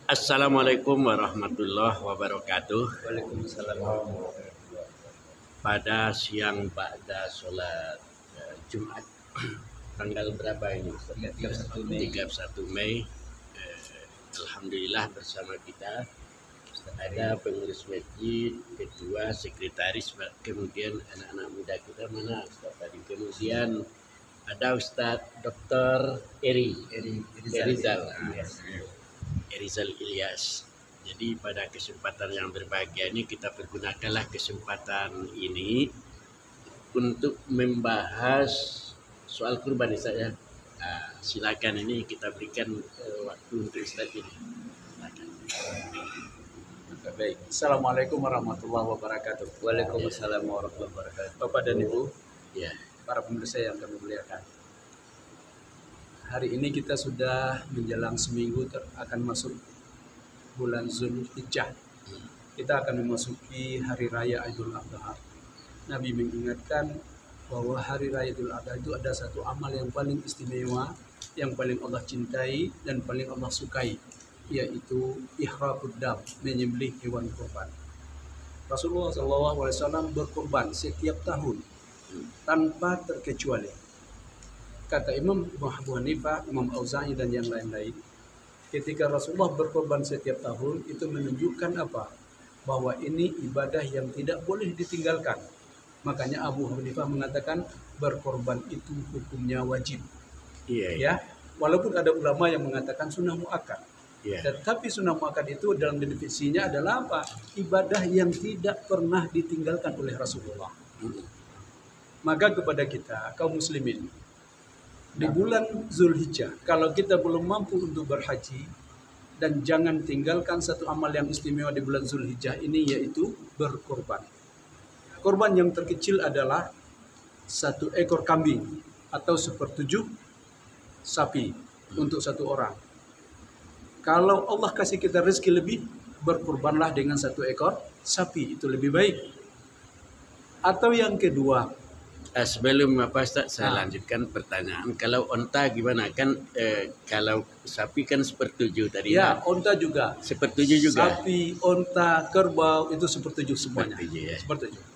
Assalamualaikum warahmatullahi wabarakatuh. Waalaikumsalam. Pada siang pada sholat Jumat tanggal berapa ini? 31 Mei. 31 Mei. Alhamdulillah bersama kita ada pengurus masjid, ketua, sekretaris, kemudian anak-anak muda kita mana Ustaz tadi. Kemudian ada Ustadz Dr. Erizal Ilyas. Jadi pada kesempatan yang berbahagia ini kita pergunakanlah kesempatan ini untuk membahas soal kurban saya. Silakan ini kita berikan waktu untuk Ustaz ini. Silakan. Baik. Assalamualaikum warahmatullahi wabarakatuh. Waalaikumsalam warahmatullahi wabarakatuh. Bapak dan Ibu, Ya. para pemirsa yang kami muliakan. Hari ini kita sudah menjelang seminggu akan masuk bulan Zulhijjah. Kita akan memasuki hari raya Idul Adha. Nabi mengingatkan bahwa hari raya Idul Adha itu ada satu amal yang paling istimewa, yang paling Allah cintai dan paling Allah sukai, yaitu ihraqud dam, menyembelih hewan kurban. Rasulullah SAW berkurban setiap tahun tanpa terkecuali. Kata Imam Abu Hanifah, Imam Auza'i dan yang lain-lain, ketika Rasulullah berkorban setiap tahun itu menunjukkan apa? Bahwa ini ibadah yang tidak boleh ditinggalkan. Makanya Abu Hanifah mengatakan berkorban itu hukumnya wajib. Iya. Ya, walaupun ada ulama yang mengatakan sunnah muakkad. Iya. Tetapi sunnah muakkad itu dalam definisinya adalah apa? Ibadah yang tidak pernah ditinggalkan oleh Rasulullah. Maka kepada kita kaum muslimin, di bulan Zulhijjah, kalau kita belum mampu untuk berhaji, dan jangan tinggalkan satu amal yang istimewa di bulan Zulhijjah ini, yaitu berkorban. Korban yang terkecil adalah 1 ekor kambing atau 1/7 sapi untuk satu orang. Kalau Allah kasih kita rezeki lebih, berkorbanlah dengan 1 ekor sapi, itu lebih baik. Atau yang kedua, Sebelum Ustaz saya lanjutkan pertanyaan. Kalau onta gimana kan? Kalau sapi kan 1/7 tadi. ya onta juga. 1/7 juga. Sapi, onta, kerbau itu 1/7 semuanya. 1/7 ya. 1/7.